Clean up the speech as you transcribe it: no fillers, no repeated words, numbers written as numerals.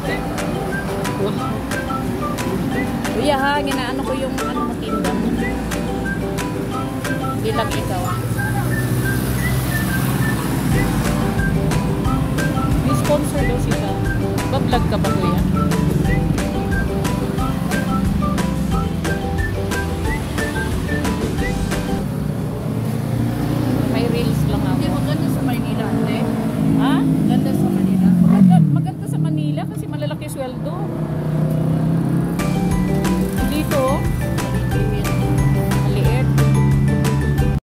Kuya ha, ginaano ko yung ano matinda mo. Hindi lang ikaw. May sponsor daw sila. Ba-vlog ka ba kuya?